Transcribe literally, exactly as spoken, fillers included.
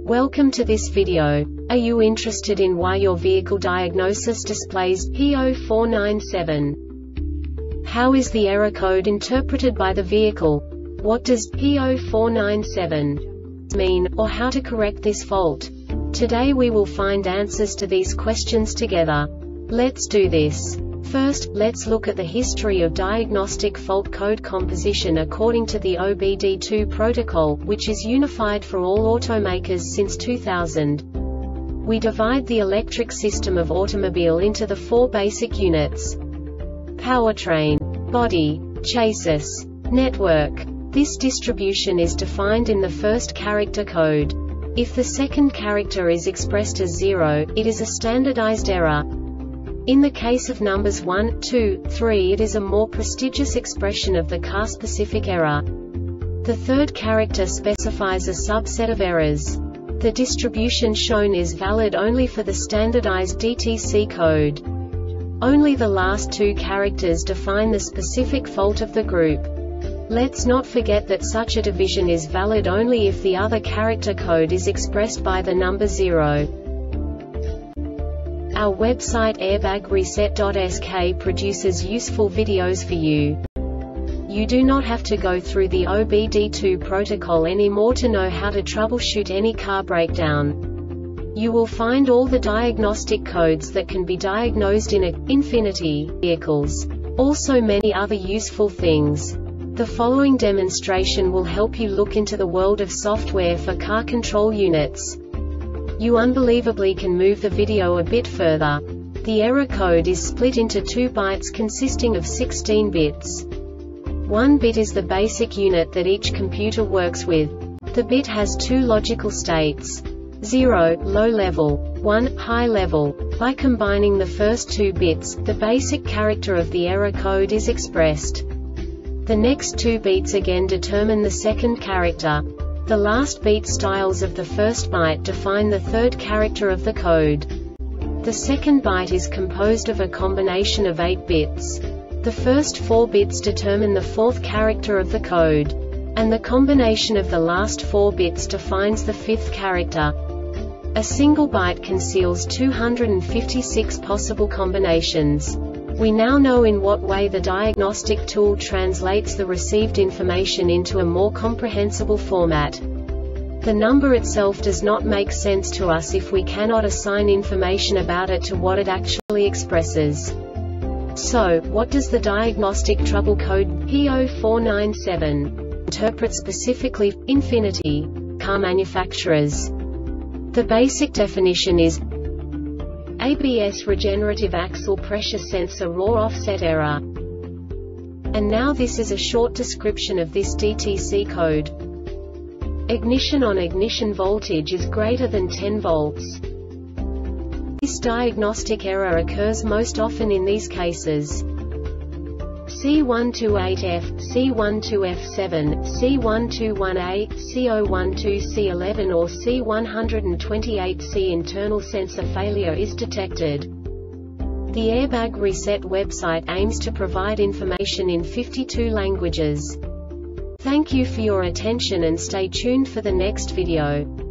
Welcome to this video. Are you interested in why your vehicle diagnosis displays P zero four nine seven? How is the error code interpreted by the vehicle? What does P zero four nine seven mean, or how to correct this fault? Today we will find answers to these questions together. Let's do this. First, let's look at the history of diagnostic fault code composition according to the O B D two protocol, which is unified for all automakers since two thousand. We divide the electric system of automobile into the four basic units: powertrain, body, chassis, network. This distribution is defined in the first character code. If the second character is expressed as zero, it is a standardized error. In the case of numbers one, two, three, it is a more prestigious expression of the car-specific error. The third character specifies a subset of errors. The distribution shown is valid only for the standardized D T C code. Only the last two characters define the specific fault of the group. Let's not forget that such a division is valid only if the other character code is expressed by the number zero. Our website airbag reset dot S K produces useful videos for you. You do not have to go through the O B D two protocol anymore to know how to troubleshoot any car breakdown. You will find all the diagnostic codes that can be diagnosed in a Infiniti vehicles. Also many other useful things. The following demonstration will help you look into the world of software for car control units. You unbelievably can move the video a bit further. The error code is split into two bytes consisting of sixteen bits. One bit is the basic unit that each computer works with. The bit has two logical states: zero, low level, one, high level. By combining the first two bits, the basic character of the error code is expressed. The next two beats again determine the second character. The last beat styles of the first byte define the third character of the code. The second byte is composed of a combination of eight bits. The first four bits determine the fourth character of the code. And the combination of the last four bits defines the fifth character. A single byte conceals two hundred fifty-six possible combinations. We now know in what way the diagnostic tool translates the received information into a more comprehensible format. The number itself does not make sense to us if we cannot assign information about it to what it actually expresses. So, what does the diagnostic trouble code P zero four nine seven interpret specifically for Infiniti car manufacturers? The basic definition is A B S regenerative axle pressure sensor raw offset error. And now this is a short description of this D T C code. Ignition on ignition voltage is greater than ten volts. This diagnostic error occurs most often in these cases: C one two eight F, C one two F seven, C one two one A, C zero one two C eleven or C one twenty-eight C. Internal sensor failure is detected. The Airbag Reset website aims to provide information in fifty-two languages. Thank you for your attention and stay tuned for the next video.